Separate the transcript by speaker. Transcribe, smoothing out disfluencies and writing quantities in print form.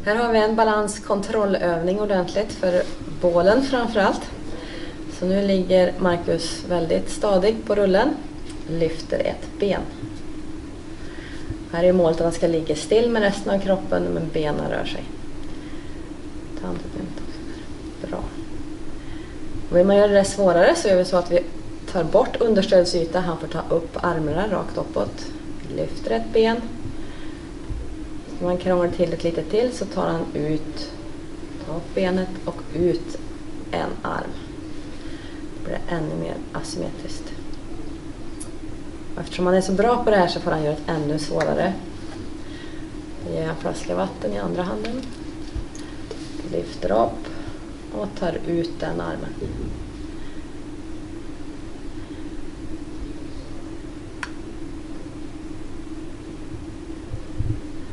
Speaker 1: Här har vi en balanskontrollövning ordentligt för bålen framförallt. Så nu ligger Marcus väldigt stadig på rullen. Lyfter ett ben. Här är målet att han ska ligga still med resten av kroppen, men benen rör sig. Bra. Och vill man göra det svårare så gör vi så att vi tar bort understödsyta. Han får ta upp armarna rakt uppåt. Lyfter ett ben. Om man krånglar till ett lite till så tar han ut, tar upp benet och ut en arm. Det blir ännu mer asymmetriskt. Och eftersom han är så bra på det här så får han göra det ännu svårare. Ger en flaska vatten i andra handen. Lyfter upp och tar ut den armen.